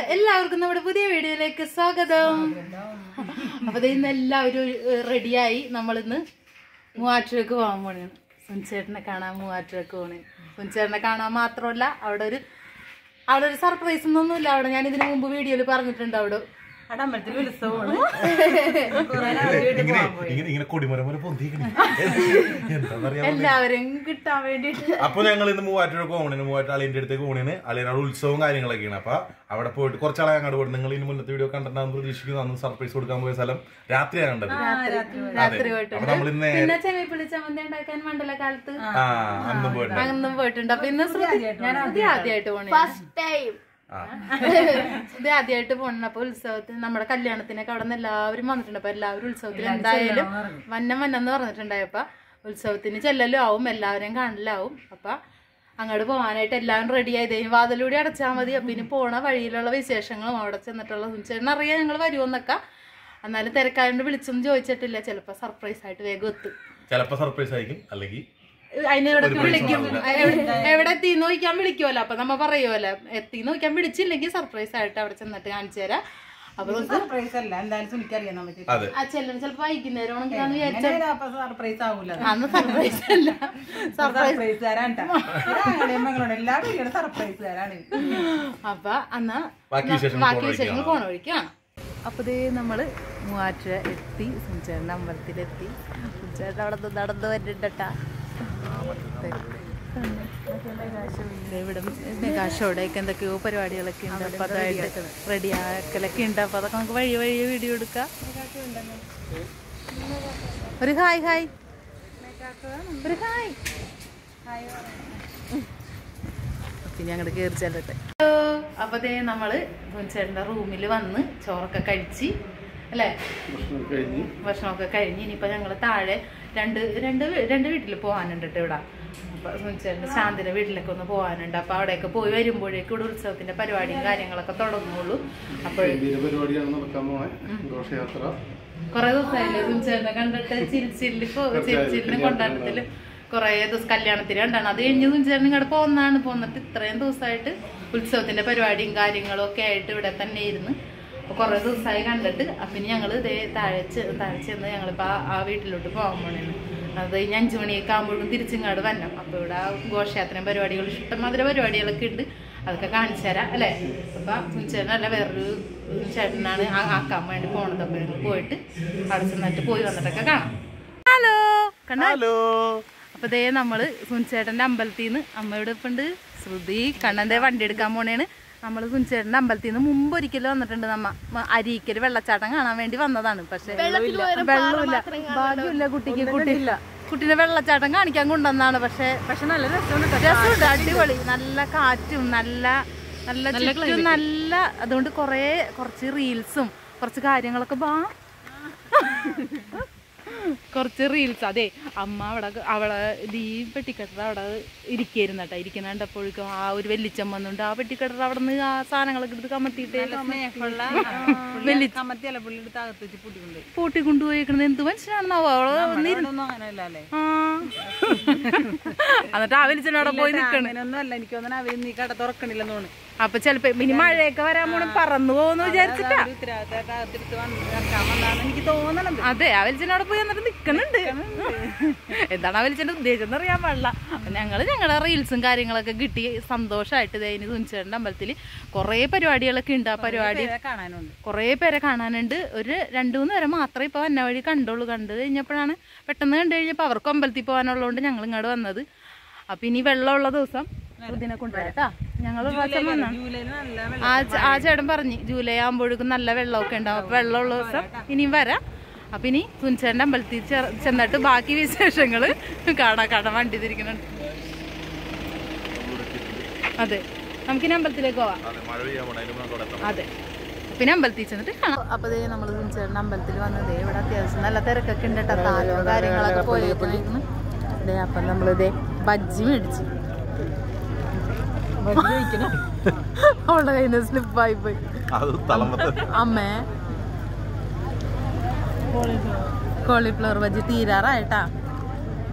എല്ലാവർക്കും നമ്മുടെ പുതിയ വീഡിയോയിലേക്ക് സ്വാഗതം. അപ്പൊ ഇന്ന് എല്ലാവരും റെഡിയായി. നമ്മളിന്ന് മൂവാറ്റുപുഴയ്ക്ക് പോകാൻ പോണാണ്. സുനിച്ചേട്ടനെ കാണാൻ മൂവാറ്റുപുഴയ്ക്ക് പോണേ. സുനിച്ചേട്ടനെ കാണാൻ മാത്രമല്ല അവിടെ ഒരു സർപ്രൈസ് ഒന്നുമില്ല. അവിടെ ഞാൻ ഇതിനു മുമ്പ് വീഡിയോയിൽ പറഞ്ഞിട്ടുണ്ട്. അവിടെ എല്ലാവരും കിട്ടാൻ വേണ്ടിട്ട് അപ്പൊ ഞങ്ങൾ ഇന്ന് മൂവാറ്റുപുഴ പോകണേ. മൂവാറ്റുപുഴ അളിയന്റെ അടുത്തേക്ക് പോകണേന്. അളിയനോട് ഉത്സവവും കാര്യങ്ങളൊക്കെയാണ്. അപ്പൊ അവിടെ പോയിട്ട് കുറച്ചാളെ അങ്ങോട്ട് പോയിട്ട് നിങ്ങൾ ഇതിന് മുന്നത്തെ വീഡിയോ കണ്ടിട്ടാന്ന് പ്രതീക്ഷിക്കുന്നു. അന്ന് സർപ്രൈസ് കൊടുക്കാൻ പോയ സ്ഥലം രാത്രിയാണ് കണ്ടത്. രാത്രി പോയിട്ടുണ്ട്. പിന്നെ ചെവിപ്പുളി ചമ്മന്തി ഉണ്ടാക്കാൻ മണ്ഡലകാലത്ത് അന്നും പോയിട്ടുണ്ട്. അപ്പൊ ഇന്ന് ആദ്യമായിട്ട് പോണേ. ഇത് ആദ്യമായിട്ട് പോണ. അപ്പൊ ഉത്സവത്തിന് നമ്മുടെ കല്യാണത്തിനൊക്കെ അവിടെ നിന്ന് എല്ലാവരും വന്നിട്ടുണ്ട്. അപ്പൊ എല്ലാവരും ഉത്സവത്തിന് എന്തായാലും വന്നെന്ന് പറഞ്ഞിട്ടുണ്ടായപ്പോ ഉത്സവത്തിന് ചെല്ലലും ആവും, എല്ലാവരെയും കാണലാവും. അപ്പൊ അങ്ങോട്ട് പോകാനായിട്ട് എല്ലാവരും റെഡി ആയത്. വാതിലൂടെ അടച്ചാൽ മതി. അപ്പൊ ഇനി പോണ വഴിയിലുള്ള വിശേഷങ്ങളും അവിടെ ചെന്നിട്ടുള്ള ചേട്ടൻ അറിയാം ഞങ്ങൾ വരുമെന്നൊക്കെ. എന്നാലും തിരക്കായോണ്ട് വിളിച്ചൊന്നും ചോദിച്ചിട്ടില്ല. ചിലപ്പോ സർപ്രൈസ് ആയിട്ട് വേഗം എത്തും. ചിലപ്പോ സർപ്രൈസ് ആയിരിക്കും, അല്ലെങ്കിൽ അതിനെവിടെ വിളിക്കും. എവിടെ എത്തിന്ന് ചോദിക്കാൻ വിളിക്കുമല്ലോ. അപ്പൊ നമ്മ പറയുമല്ലോ എത്തിന്ന് ചോദിക്കാൻ വിളിച്ചില്ലെങ്കിൽ സർപ്രൈസ് ആയിട്ട് അവിടെ ചെന്നിട്ട് കാണിച്ചു തരാം. അപ്പൊ സർപ്രൈസ് അല്ല, എന്തായാലും ചെല്ലുന്ന ചിലപ്പോ വൈകുന്നേരം സർപ്രൈസ് ആവൂല. അന്ന് സർപ്രൈസ് അല്ല, സർപ്രൈസുകാരാണ്. അപ്പൊ എന്നാ ബാക്കി വിശേഷങ്ങൾ പോണ വഴിക്കാണ്. അപ്പൊ ഇതേ നമ്മള് മൂവാറ്റുപുഴ എത്തി. സുനിച്ചേട്ടൻ്റെ അമ്പലത്തിലെത്തി. സുനിച്ചേട്ടൻ അവിടെ നടന്നു വരുന്നുണ്ടട്ടാ. ഇവിടെ മെഗാഷോടെയൊക്കെ എന്തൊക്കെയോ പരിപാടികളൊക്കെ ഉണ്ട്. അപ്പൊ അതായിട്ട് റെഡിയാക്കലൊക്കെ ഉണ്ട്. അപ്പൊ അതൊക്കെ നമുക്ക് വഴിയെ വീഡിയോ എടുക്കാം. ഒരു ഹായ് ഹായ് ഒരു ഹായ്. പിന്നെ അങ്ങോട്ട് കയറി ചെല്ലട്ടെ. അപ്പൊ അതേ നമ്മള് ചേട്ടൻ്റെ റൂമിൽ വന്ന് ചോറൊക്കെ കഴിച്ച് അല്ലേ, ഭക്ഷണമൊക്കെ കഴിഞ്ഞ് ഇനിയിപ്പോ ഞങ്ങള് താഴെ രണ്ട് വീട്ടിൽ പോകാനുണ്ട് ഇവിടെ. അപ്പൊ സുനിച്ചേട്ടൻ്റെ ശാന്തിന്റെ വീട്ടിലൊക്കെ ഒന്ന് പോകാനുണ്ട്. അപ്പൊ അവിടെയൊക്കെ പോയി വരുമ്പോഴേക്കും ഇവിടെ ഉത്സവത്തിന്റെ പരിപാടിയും കാര്യങ്ങളൊക്കെ തുടങ്ങുള്ളൂ. കൊറേ ദിവസമായില്ലേ സുനിച്ചേട്ടനെ കണ്ടിട്ട്. ചിരിച്ചിലിന് കൊണ്ടാട്ടത്തില് കൊറേ ദിവസം കല്യാണത്തിന് കണ്ടാണ്. അത് കഴിഞ്ഞ് സുനിച്ചേട്ടൻ ഇങ്ങോട്ട് പോന്നിട്ട് ഇത്രയും ദിവസമായിട്ട് ഉത്സവത്തിന്റെ പരിപാടിയും കാര്യങ്ങളും ഒക്കെ ആയിട്ട് ഇവിടെ തന്നെ ഇരുന്ന് കൊറേ ദിവസമായി കണ്ടിട്ട്. അപ്പൊ ഇനി ഞങ്ങള് ഇതേ താഴെ ചെന്ന് ഞങ്ങളിപ്പോ ആ വീട്ടിലോട്ട് പോകാൻ പോണേന്ന്. അത് കഴിഞ്ഞ് 5 മണിയൊക്കെ ആകുമ്പോഴേക്കും തിരിച്ചിങ്ങാട് വരണം. അപ്പൊ ഇവിടെ ഘോഷയാത്രയും പരിപാടികൾ ഇഷ്ടംമാതിരി പരിപാടികളൊക്കെ ഉണ്ട്. അതൊക്കെ കാണിച്ചു തരാം അല്ലെ. അപ്പൊ സുനിച്ചേട്ടനല്ല വേറൊരു ചേട്ടനാണ് ആക്കാൻ വേണ്ടി പോണത്. അപ്പൊ ഞങ്ങൾ പോയിട്ട് അവിടെ ചെന്നിട്ട് പോയി വന്നിട്ടൊക്കെ കാണാം. ഹലോ കണ്ണോ. അപ്പൊ ദേ നമ്മള് സുനിച്ചേട്ടന്റെ അമ്പലത്തിൽ നിന്ന് അമ്മയുടെ ഇപ്പുണ്ട് ശ്രുതി കണ്ണന്റെ വണ്ടി എടുക്കാൻ പോണേണ്. നമ്മള് സുനിച്ചേട്ടന്റെ അമ്പലത്തിൽ നിന്ന് മുമ്പ് ഒരിക്കലും വന്നിട്ടുണ്ട്. നമ്മ അരീക്കല് വെള്ളച്ചാട്ടം കാണാൻ വേണ്ടി വന്നതാണ്. പക്ഷെ വെള്ളമില്ല, ഭാഗ്യമില്ല കുട്ടീനെ വെള്ളച്ചാട്ടം കാണിക്കാൻ കൊണ്ടുവന്നാണ്. പക്ഷെ നല്ല രസമുണ്ട്, അടിപൊളി, നല്ല കാറ്റും നല്ല ചുറ്റും നല്ല. അതുകൊണ്ട് കുറച്ച് റീൽസും കുറച്ച് കാര്യങ്ങളൊക്കെ കുറച്ച് റീൽസ്. അതെ അമ്മ അവളെ ഈ പെട്ടിക്കെട്ടർ അവിടെ ഇരിക്കുന്ന കണ്ടപ്പോഴേക്കും ആ ഒരു വെല്ലിച്ചം വന്നുണ്ട്. ആ പെട്ടിക്കെട്ടർ അവിടെ നിന്ന് ആ സാധനങ്ങളൊക്കെ എടുത്ത് കമത്തിയിട്ട് പൂട്ടി കൊണ്ടുപോയിക്കണത് എന്ത് മനുഷ്യനാണെന്നാവോ അവള്. എന്നിട്ട് ആ വെളിച്ചനവിടെ പോയി നിൽക്കണ. അപ്പൊ ചെലപ്പോ ഇനി മഴയൊക്കെ വരാൻ പോണ പറന്നു പോകുന്നു വിചാരിച്ചിട്ടാ. എനിക്ക് തോന്നണത് അതെ ആ വെളിച്ചനവിടെ പോയി എന്നിട്ട് നിക്കണുണ്ട്. എന്താണ് ആ വെളിച്ചന്റെ ഉദ്ദേശം എന്ന് അറിയാൻ പാടില്ല. ഞങ്ങളുടെ റീൽസും കാര്യങ്ങളൊക്കെ കിട്ടി സന്തോഷമായിട്ട്. ഇനി സുനിച്ചേട്ടൻ്റെ അമ്പലത്തിൽ കുറേ പരിപാടികളൊക്കെ ഉണ്ട്. ആ പരിപാടി കുറേ പേരെ കാണാനുണ്ട്. ഒരു 2-3 പേരെ മാത്രമേ ഇപ്പൊ വന്ന വഴി കണ്ടു കഴിഞ്ഞപ്പോഴാണ് പെട്ടെന്ന് കണ്ടു കഴിഞ്ഞപ്പോൾ അവർക്ക് അമ്പലത്തിൽ പോകാനുള്ളതുകൊണ്ട് ഞങ്ങൾ ഇങ്ങോട്ട് വന്നത്. അപ്പൊ ഇനി വെള്ളമുള്ള ദിവസം ഇതിനെ കൊണ്ടുവരട്ടാ. ഞങ്ങൾ ആ ചേട്ടൻ പറഞ്ഞു ജൂലൈ ആകുമ്പോഴേക്കും നല്ല വെള്ളമൊക്കെ ഉണ്ടാവും. അപ്പൊ വെള്ളമുള്ള ദിവസം ഇനിയും വരാം. അപ്പൊ ഇനി സുനിച്ചേട്ടൻ്റെ അമ്പലത്തിൽ ചെന്നിട്ട് ബാക്കി വിശേഷങ്ങള് കാണാൻ വണ്ടി തിരിക്കുന്നുണ്ട്. അതെ നമുക്കിനി അമ്പലത്തിലേക്ക് പോവാം. അതെ പിന്നെ അമ്പലത്തിൽ ചെന്നിട്ട് കാണാം. അപ്പൊ നമ്മള് സുനിച്ചേട്ടൻ്റെ അമ്പലത്തിൽ വന്നത് ഇവിടെ അത്യാവശ്യം നല്ല തിരക്കൊക്കെ ഉണ്ട് കേട്ടോ. താരോ കാര്യങ്ങളൊക്കെ പോയിരിക്കുന്നു. അപ്പൊ നമ്മളിതേ ബജ്ജി മേടിച്ചു. അവളുടെ കയ്യിൽ നിന്ന് സ്ലിപ്പായി പോയി. അമ്മേ കോളിഫ്ലവർ ബജ്ജി തീരാറായിട്ടാ.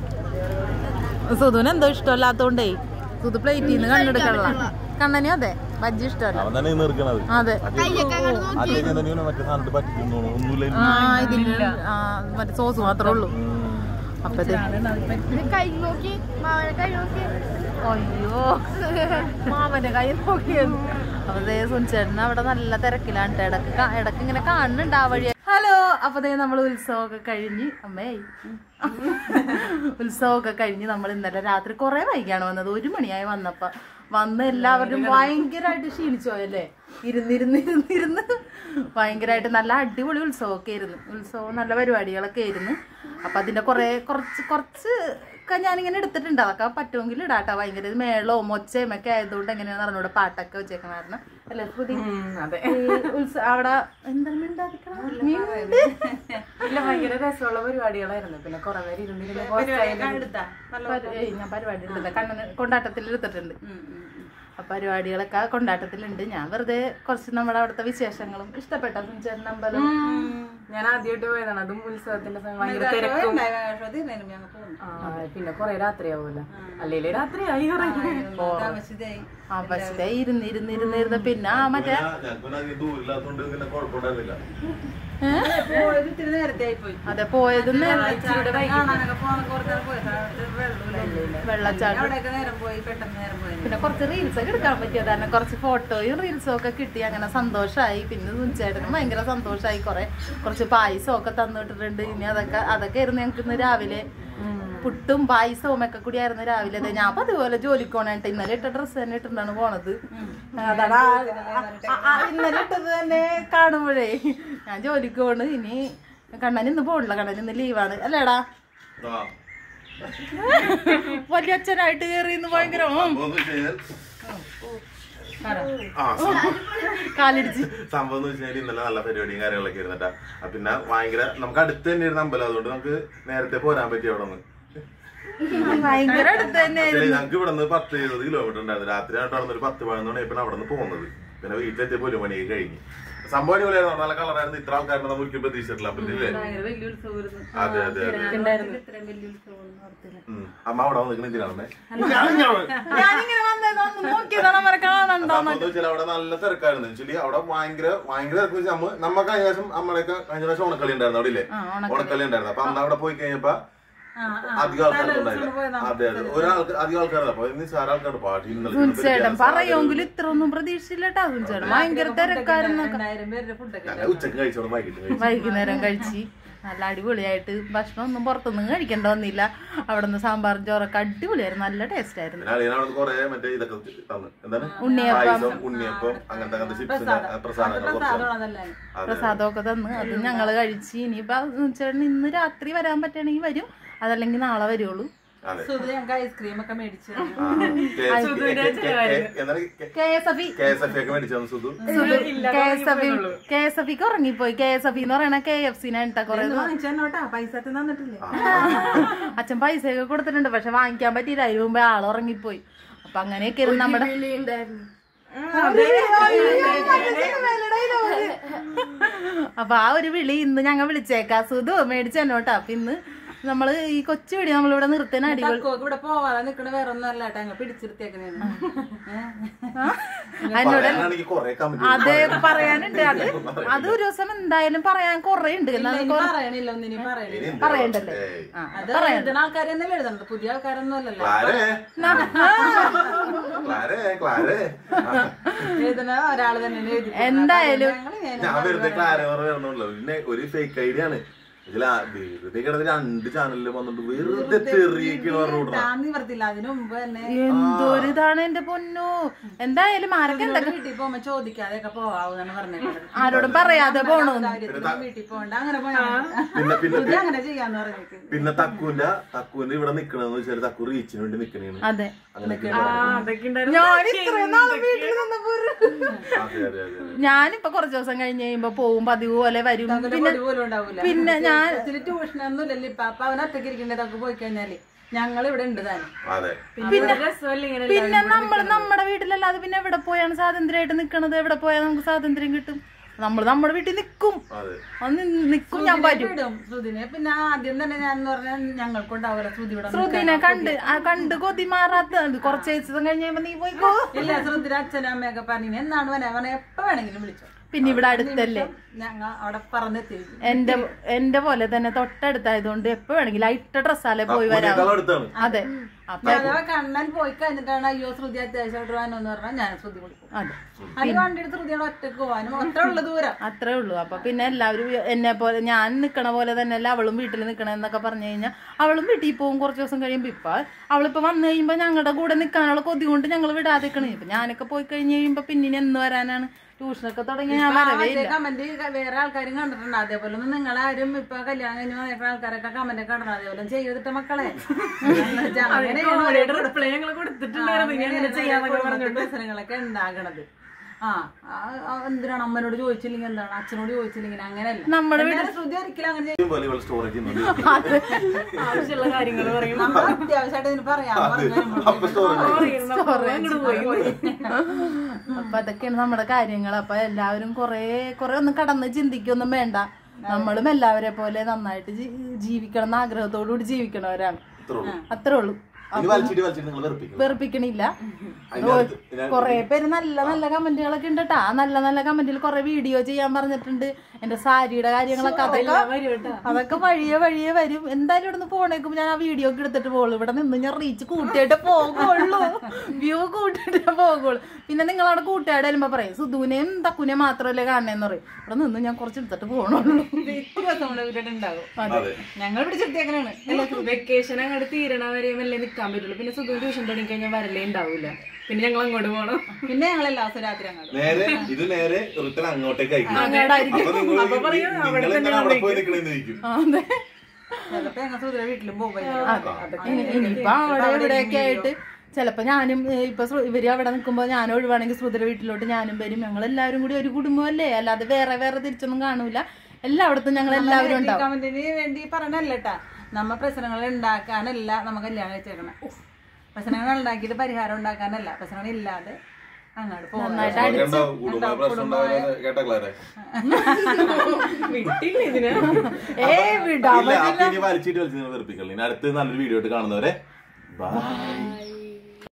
സുധുവിന് എന്തോ ഇഷ്ടമല്ലാത്തോണ്ടേ സുധു പ്ലേറ്റിൽ നിന്ന് കണ്ണെടുക്കണ. കണ്ണനും അതെ ബജ്ജി ഇഷ്ടമല്ല. അവൻ തന്നെ നിർക്കണത്. അതെ മറ്റേ സാധനം പറ്റിക്കുന്നു ഒന്നുമില്ല. ഇതില്ല മറ്റേ സോസ് മാത്രമേ ഉള്ളൂ. അയ്യോ മാമന്റെ കൈ നോക്കിയത്. അപ്പൊ സുനിച്ചേട്ടന് അവിടെ നല്ല തിരക്കിലാണ്. ഇടക്ക് ഇങ്ങനെ കാണുന്നുണ്ട് ആ വഴി. ഹലോ, അപ്പൊ നമ്മൾ ഉത്സവമൊക്കെ കഴിഞ്ഞ് ഉത്സവമൊക്കെ കഴിഞ്ഞ് നമ്മൾ ഇന്നലെ രാത്രി കുറെ വൈകിയാണ് വന്നത്. 1 മണിയായി വന്ന് എല്ലാവരും ഭയങ്കരമായിട്ട് ക്ഷീണിച്ചു പോയല്ലേ. ഇരുന്നിരുന്ന് ഭയങ്കരമായിട്ട് നല്ല അടിപൊളി ഉത്സവമൊക്കെ ആയിരുന്നു. ഉത്സവം നല്ല പരിപാടികളൊക്കെ ആയിരുന്നു. അപ്പൊ അതിന്റെ കുറച്ച് ഞാനിങ്ങനെ എടുത്തിട്ടുണ്ട്. അതൊക്കെ പറ്റുമെങ്കിൽ ഇടാട്ടോ. ഭയങ്കര മേളവും ഒച്ചയും ഒക്കെ ആയതുകൊണ്ട് എങ്ങനെയാന്ന് പറഞ്ഞൂടെ പാട്ടൊക്കെ വെച്ചേക്കണായിരുന്നു അല്ലേ ശ്രുതി? അവിടെ ഭയങ്കര രസമുള്ള പരിപാടികളായിരുന്നു. പിന്നെ കുറെ പേര് ഞാൻ പരിപാടി എടുത്തില്ല, കൊണ്ടാട്ടത്തിൽ എടുത്തിട്ടുണ്ട്. അപ്പൊ പരിപാടികളൊക്കെ കൊണ്ടാട്ടത്തിലുണ്ട്. ഞാൻ വെറുതെ കുറച്ച് നമ്മുടെ അവിടുത്തെ വിശേഷങ്ങളും ഇഷ്ടപ്പെട്ട സുനിച്ചേട്ടൻ അമ്പലം ഞാൻ ആദ്യമായിട്ട് പോയതാണ്. അതും ഉത്സവത്തിന്റെ ഭയങ്കര തിരക്കും. പിന്നെ കൊറേ രാത്രിയാവൂല, അല്ലെങ്കിൽ രാത്രിയായി ആവശ്യതായി ഇരുന്നിരുന്ന് പിന്നെ മറ്റേ അതെ പോയത് വെള്ളച്ചാട്ടം. പിന്നെ കുറച്ച് റീൽസ് ഒക്കെ എടുക്കാൻ പറ്റിയത് കാരണം കുറച്ച് ഫോട്ടോയും റീൽസും ഒക്കെ കിട്ടി. അങ്ങനെ സന്തോഷമായി. പിന്നെ സുനിച്ചേട്ടനും ഭയങ്കര സന്തോഷമായി. കുറച്ച് പായസവും ഒക്കെ തന്നിട്ടിട്ടുണ്ട്. ഇനി അതൊക്കെ ആയിരുന്നു ഞങ്ങൾക്ക് ഇന്ന് രാവിലെ. പുട്ടും പായസവും ഒക്കെ കൂടി ആയിരുന്നു രാവിലെ. ഞാൻ അപ്പൊ അതുപോലെ ജോലിക്ക് പോണേട്ട് ഇന്നലെ ഇട്ട ഡ്രസ്സ് തന്നെ ഇട്ടിട്ടാണ് പോണത്. അതാണ് ഇന്നലെ ഇട്ടത് തന്നെ കാണുമ്പോഴേ ഞാൻ ജോലിക്ക് പോണ്. ഇനി കണ്ണൻ ഇന്ന് പോണില്ല, കണ്ണൻ ഇന്ന് ലീവാണ് അല്ലേടാ. വലിയ അച്ഛനായിട്ട് കയറിന്ന് ഭയങ്കര സംഭവം എന്ന് വെച്ചാൽ ഇന്നലെ നല്ല പരിപാടിയും കാര്യങ്ങളൊക്കെ ഇരുന്നിട്ടാ. പിന്നെ ഭയങ്കര നമുക്ക് അടുത്ത് തന്നെ ഇരുന്ന അമ്പലം, അതുകൊണ്ട് നമുക്ക് നേരത്തെ പോരാൻ പറ്റി. അവിടെ നിന്ന് ഭയങ്കര അടുത്ത് തന്നെ ഞങ്ങൾക്ക് ഇവിടെ നിന്ന് 10-20 കിലോമീറ്റർ ഉണ്ടായിരുന്നു. രാത്രി ആയിട്ട് അവിടെ നിന്ന് 10-11 മണിയായപ്പോൾ അവിടെ നിന്ന് പോകുന്നത്. പിന്നെ വീട്ടിലെത്തിയപ്പോൾ 1 മണിയൊക്കെ കഴിഞ്ഞ്. സംഭവം അടിപൊളിയായിരുന്നു. നല്ല കളറായിരുന്നു. ഇത്ര ആൾക്കാരുടെ നമ്മൾ ഒരിക്കലും പ്രതീക്ഷിച്ചിട്ടില്ല. അതെ അതെ അതെ. അമ്മ അവിടെ വന്നിരിക്കണേ. അവിടെ നല്ല തിരക്കായിരുന്നു. ആക്ച്വലി അവിടെ ഭയങ്കര തിരക്ക് വെച്ചാൽ നമുക്ക് കഴിഞ്ഞ പ്രാവശ്യം നമ്മളൊക്കെ കഴിഞ്ഞ പ്രാവശ്യം ഓണക്കളി ഉണ്ടായിരുന്നു. അവിടെ ഇല്ലേ ഓണക്കളി ഉണ്ടായിരുന്നു. അപ്പൊ അന്ന് അവിടെ പോയി കഴിഞ്ഞപ്പോ അധികം ആൾക്കാരൊന്നും ഉണ്ടായില്ല. അതെ അതെ, അധികം ആൾക്കാരാണ്. അപ്പൊ നിസ്സാര ആൾക്കാരുടെ പാർട്ടി പറയുമെങ്കിൽ ഇത്ര ഒന്നും പ്രതീക്ഷിച്ചില്ലട്ടാ. ഭയങ്കര തിരക്കായിരുന്നു. ഉച്ചക്ക് കഴിച്ചോളൂ, വൈകുന്നേരം കഴിച്ച് നല്ല അടിപൊളിയായിട്ട്. ഭക്ഷണം ഒന്നും പുറത്തൊന്നും കഴിക്കേണ്ട വന്നില്ല. അവിടെ നിന്ന് സാമ്പാറും ചോറൊക്കെ അടിപൊളിയായിരുന്നു. നല്ല ടേസ്റ്റ് ആയിരുന്നു. ഉണ്ണിയപ്പം അങ്ങനത്തെ പ്രസാദമൊക്കെ തന്ന് അത് ഞങ്ങള് കഴിച്ച്. ഇനിയിപ്പോ ചേട്ടൻ ഇന്ന് രാത്രി വരാൻ പറ്റുകയാണെങ്കിൽ വരും, അതല്ലെങ്കിൽ നാളെ വരുള്ളൂ. ഐസ്ക്രീം ഒക്കെ മേടിച്ചു. KSF ഉറങ്ങിപ്പോയി. KSF എന്ന് പറയണ KFC-നായിട്ടാ. കൊറേ അച്ഛൻ പൈസയൊക്കെ കൊടുത്തിട്ടുണ്ട്, പക്ഷെ വാങ്ങിക്കാൻ പറ്റിയില്ല. അതിന് മുമ്പേ ആള് ഉറങ്ങിപ്പോയി. അപ്പൊ അങ്ങനെയൊക്കെ നമ്മുടെ അപ്പൊ ആ ഒരു വിളി ഇന്ന് ഞങ്ങൾ വിളിച്ചേക്കാ. സുധു മേടിച്ചെന്നോട്ടാ. അപ്പൊ ഇന്ന് നമ്മള് ഈ കൊച്ചു വെടി നമ്മളിവിടെ നിർത്താൻ അടിപൊളി ഇവിടെ പോവാതെ നിക്കണ വേറെ ഒന്നും അല്ലാട്ടെ പിടിച്ചിരുത്തിയേക്കണ. അതെ പറയാനുണ്ട്. അത് ഒരു ദിവസം എന്തായാലും പറയാൻ കൊറേ ഉണ്ട്. പറയണ്ടല്ലേ? ആൾക്കാരെന്നല്ലേ എഴുതണ്ട, പുതിയ ആൾക്കാരൊന്നും അല്ലല്ലോ. എഴുതണ ഒരാള് തന്നെ എന്തായാലും ഒരു ഫേക്ക് ഐഡിയ ആണ്. വെറുതെ കിടന്ന് 2 ചാനലിൽ വന്നിട്ട് വെറുതെ എന്തൊരു ഇതാണ് എന്റെ പൊന്നു. എന്തായാലും ആരൊക്കെ ചോദിക്കാതെയൊക്കെ പോവാന്ന് പറഞ്ഞു. ആരോടും പറയാതെ പോണോ വീട്ടിൽ പോകണ്ട, അങ്ങനെ അങ്ങനെ ചെയ്യാന്ന് പറഞ്ഞു. പിന്നെ തക്കുവിന്റെ ഇവിടെ നിക്കണെന്ന് വെച്ചാൽ തക്കു റീച്ചിന് വേണ്ടി നിക്കണേന്ന്. അതെ ഞാനിപ്പൊ കുറച്ചു ദിവസം കഴിഞ്ഞ് കഴിയുമ്പോ പോവും, പതിവ് പോലെ വരും. പിന്നെ ഞാൻ ട്യൂഷനൊന്നുമില്ലല്ലോ ഇപ്പൊ. അപ്പൊ അവനൊറ്റയ്ക്ക് ഇരിക്കേണ്ടതൊക്കെ പോയി കഴിഞ്ഞാല് ഞങ്ങൾ ഇവിടെ ഉണ്ട് താനും. പിന്നെ നമ്മുടെ വീട്ടിലല്ലാതെ പിന്നെ എവിടെ പോയാണ് സ്വാതന്ത്ര്യമായിട്ട് നിക്കണത്? എവിടെ പോയാൽ നമുക്ക് സ്വാതന്ത്ര്യം കിട്ടും? നമ്മുടെ വീട്ടിൽ നിക്കും നിക്കും. ഞാൻ പറ്റും ശ്രുതിനെ പിന്നെ ആദ്യം തന്നെ ഞാൻ പറഞ്ഞാൽ ഞങ്ങൾക്കുണ്ടാവില്ല ശ്രുതിനെ കണ്ട് കൊതി മാറാത്ത കുറച്ച് ദിവസം കഴിഞ്ഞപ്പോ നീ പോയിക്കോ. ഇല്ല, ശ്രുതിന്റെ അച്ഛനും അമ്മയൊക്കെ പറഞ്ഞു എന്നാണ് വരാൻ എപ്പോ വേണമെങ്കിലും വിളിച്ചോ. പിന്നെ ഇവിടെ അടുത്തല്ലേ, ഞങ്ങൾ അവിടെ പറഞ്ഞെത്തി. എന്റെ പോലെ തന്നെ തൊട്ടടുത്തായതുകൊണ്ട് എപ്പോ വേണമെങ്കിലും ഇട്ട ഡ്രസ്സാലേ പോയി വരാം. അതെ, അഥവാ കണ്ണൻ പോയി കഴിഞ്ഞിട്ടാണ് അയ്യോ ശ്രുതി അത്യാവശ്യമായിട്ട് പോകാനെന്ന് പറഞ്ഞാൽ ഞാൻ ശ്രുതി കൊടുക്കും. അത് വണ്ടിയെടുത്ത് ശ്രുതിയോട് ഒറ്റക്ക് പോകാനും അത്ര ഉള്ള ദൂരം അത്രേ ഉള്ളൂ. അപ്പൊ പിന്നെ എല്ലാവരും എന്നെ പോലെ ഞാൻ നിക്കണ പോലെ തന്നെ അല്ല അവളും വീട്ടിൽ നിക്കണ എന്നൊക്കെ പറഞ്ഞു കഴിഞ്ഞാൽ അവളും വീട്ടിൽ പോകും. കുറച്ച് ദിവസം കഴിയുമ്പോ അവളിപ്പോ വന്നു കഴിയുമ്പോ ഞങ്ങളുടെ കൂടെ നിക്കാനുള്ള കൊതി കൊണ്ട് ഞങ്ങൾ വിടാതിക്കണേ. ഇപ്പൊ ഞാനൊക്കെ പോയി കഴിഞ്ഞ് കഴിയുമ്പോ പിന്നെ എന്ന് വരാനാണ്? ട്യൂഷനൊക്കെ തുടങ്ങി ഞാൻ കമന്റ് വേറെ ആൾക്കാരും കണ്ടിട്ടുണ്ട്. അതേപോലെ ഒന്നും നിങ്ങളാരും ഇപ്പൊ കല്യാണം കഴിഞ്ഞ് വന്നിട്ടുള്ള ആൾക്കാരൊക്കെ കമന്റ് കണ്ടത് അതേപോലെ ചെയ്തിട്ട് മക്കളെ പ്രശ്നങ്ങളൊക്കെ ഉണ്ടാകണത്. എന്തിനാണ് അമ്മനോട് ചോദിച്ചില്ലെങ്കിൽ എന്താണ്, അച്ഛനോട് ചോദിച്ചില്ലെങ്കിൽ അങ്ങനെയല്ല. നമ്മുടെ ശ്രുതി ഒരിക്കലും അങ്ങനെ ആവശ്യമുള്ള കാര്യങ്ങൾ പറയും. നമ്മൾ അത്യാവശ്യമായിട്ട് ഇതിന് പറയാം. അപ്പൊ അതൊക്കെയാണ് നമ്മുടെ കാര്യങ്ങൾ. അപ്പൊ എല്ലാവരും കൊറേ ഒന്ന് കടന്ന് ചിന്തിക്കൊന്നും വേണ്ട. നമ്മളും എല്ലാവരെ പോലെ നന്നായിട്ട് ജീവിക്കണം എന്ന് ആഗ്രഹത്തോടുകൂടി ജീവിക്കണവരാണ്. അത്രേ ഉള്ളൂ. വെറുപ്പിക്കണില്ല. കൊറേ പേര് നല്ല നല്ല കമന്റുകളൊക്കെ ഉണ്ട് കേട്ടാ. നല്ല നല്ല കമന്റിൽ കൊറേ വീഡിയോ ചെയ്യാൻ പറഞ്ഞിട്ടുണ്ട്. എന്റെ സാരിയുടെ കാര്യങ്ങളൊക്കെ അതൊക്കെ വഴിയെ വരും. എന്തായാലും ഇവിടെ നിന്ന് പോണേക്കും ഞാൻ ആ വീഡിയോ ഒക്കെ എടുത്തിട്ട് പോകുള്ളൂ. ഇവിടെ നിന്ന് ഞാൻ റീച്ച് കൂട്ടിയിട്ട് പോകുള്ളൂ, വ്യൂ കൂട്ടിയിട്ടേ പോകുള്ളൂ. പിന്നെ നിങ്ങൾ അവിടെ കൂട്ടുകാരുടെ വരുമ്പോ പറയും സുധുവിനെയും തക്കുനെയും മാത്രമല്ലേ കാണണേന്ന് പറയും. ഇവിടെ നിന്ന് ഞാൻ കുറച്ച് എടുത്തിട്ട് പോകണുള്ളൂ. ഞങ്ങൾ പിടിച്ചെടുത്തേക്കാനാണ് വെക്കേഷൻ അങ്ങോട്ട് തീരണവരെ വല്ലേ നിക്കാൻ പറ്റുള്ളൂ. പിന്നെ സുധു ട്യൂഷൻ തുടങ്ങി കഴിഞ്ഞാൽ വരലേ ഉണ്ടാവില്ല. പിന്നെ ഞങ്ങൾ അങ്ങോട്ട് പോകണം. പിന്നെ ഞങ്ങൾ എല്ലാ ദിവസവും രാത്രി അങ്ങോട്ട് അങ്ങോട്ടേക്ക് വീട്ടിലും പോകും. ഇനിയിപ്പൊ അവിടെ ഇവിടെയൊക്കെ ആയിട്ട് ചിലപ്പോ ഞാനും ഇപ്പൊ ഇവര് അവിടെ നിൽക്കുമ്പോ ഞാൻ ഒഴിവാണെങ്കിൽ ശ്രുതിയുടെ വീട്ടിലോട്ട് ഞാനും വരും. ഞങ്ങൾ എല്ലാവരും കൂടി ഒരു കുടുംബമല്ലേ, അല്ലാതെ വേറെ വേറെ തിരിച്ചൊന്നും കാണൂല. എല്ലായിടത്തും ഞങ്ങൾ എല്ലാവരും ഉണ്ടാവും. കമന്റിന് വേണ്ടി പറഞ്ഞല്ലേട്ടാ, നമ്മ പ്രശ്നങ്ങൾ ഉണ്ടാക്കാനല്ല നമ്മ കല്യാണം കഴിച്ചേക്കണം. പ്രശ്നങ്ങൾ ഉണ്ടാക്കിയിട്ട് പരിഹാരം ഉണ്ടാക്കാനല്ല, പ്രശ്നങ്ങൾ ഇല്ലാതെ അങ്ങോട്ട് പോകും. അടുത്ത് നല്ലൊരു വീഡിയോ ആയിട്ട് കാണുന്നവരെ ബൈ.